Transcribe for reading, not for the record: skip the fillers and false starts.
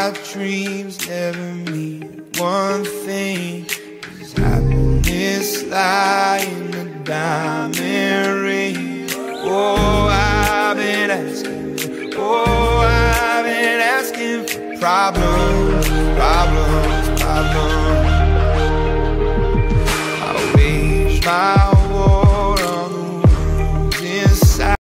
my dreams never mean one thing. Is happiness lie in a diamond ring? Oh, I've been asking, oh, I've been asking for problems, problems, problems. I wage my